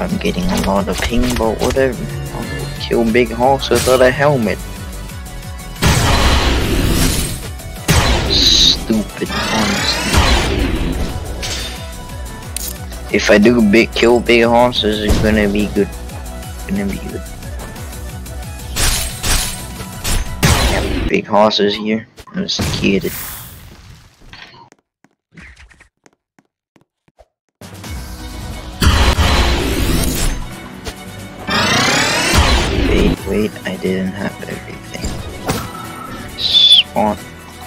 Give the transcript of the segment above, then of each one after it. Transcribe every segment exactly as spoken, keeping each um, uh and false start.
I'm getting a lot of ping, but whatever. I'll kill big horse without a helmet. Stupid, honestly. If I do big kill big horses, it's gonna be good. Gonna be good. Yeah, big horses here. I'm scared. Wait, wait, I didn't have everything. Spawn.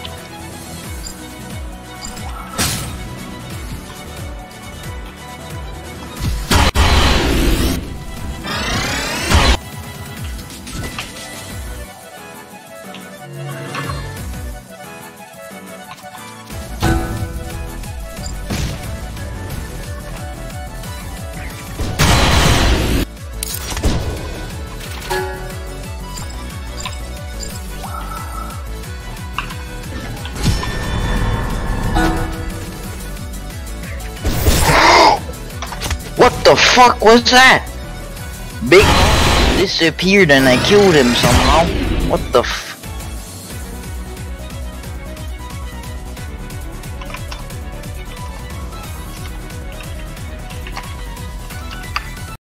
What the fuck was that? Big disappeared and I killed him somehow. What the f